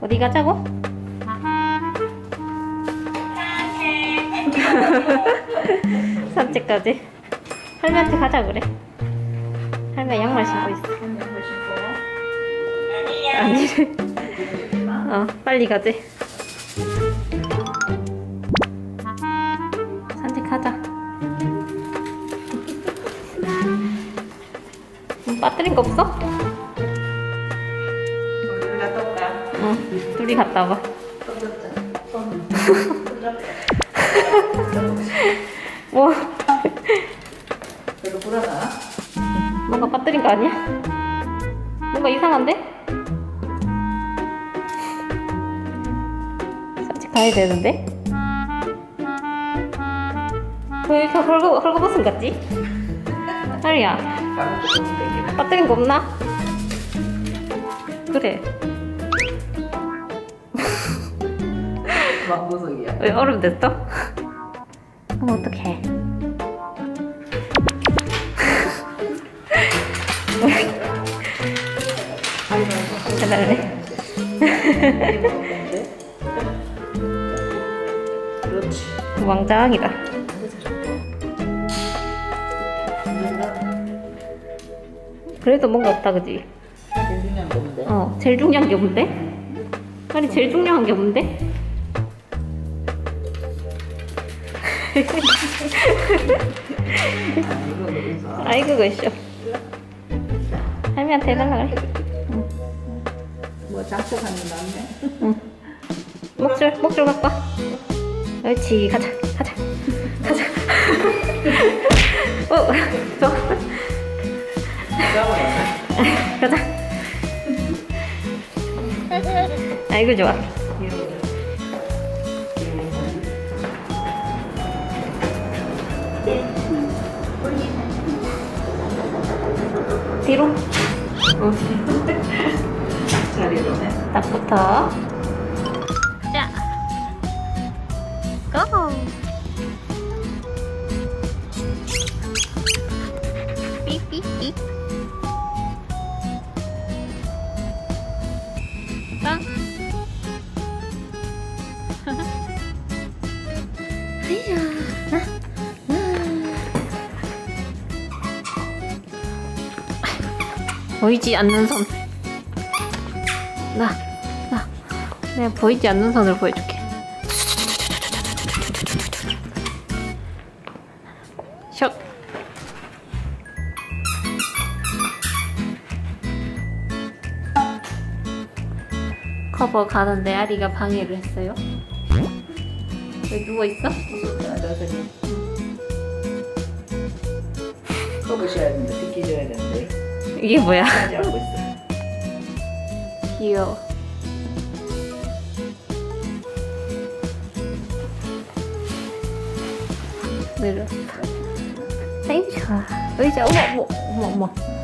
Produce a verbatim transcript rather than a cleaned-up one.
어디 가자고? 산책까지. 할머니한테 가자 그래. 할머니 양말 신고 있어. 아니래. 어, 빨리 가지. 산책하자. 음, 빠뜨린 거 없어? 우리 갔다 올까? 응, 둘이 갔다 와봐. 뭐? 그래도 불안하나? 뭔가 빠뜨린 거 아니야? 뭔가 이상한데? 산책 가야 되는데? 왜 이렇게 헐거, 헐거벗은 같지? 하리야, 빠뜨린 거 없나? 그래. 막보석이야. 왜 얼음 됐어? 그럼 어떡해. 해달래. 그렇지. 왕짱이다. 그래도 뭔가 없다 그지? 제일 중요한 게 뭔데? 어, 제일 중요한 게 뭔데? 아니 제일 중요한 게 뭔데? 아이 그거 있어. 할머니한테 해달라 그래. 응. 뭐 장식하는 거 낫네. 응. 목줄 목줄 갖고 와. 옳지. 가자 가자 가자. 어, 좋아. 가자. 아이고 좋아. 뒤로. 자리로네. 딱 붙어. 자, 고! 삐삐삐. 빵. 아이야. 보이지 않는 손. 나, 나, 내가 보이지 않는 손을 보여줄게. 샷. 커버 가는데 아리가 방해를 했어요. 왜 누워 있어? 커버셔야 되는데, 비켜줘야 되는데. 이게 뭐야? 하지 않고 있어. 귀여워. 내렸어. 아이 좋아. 의자 어머 어머 어머 어머.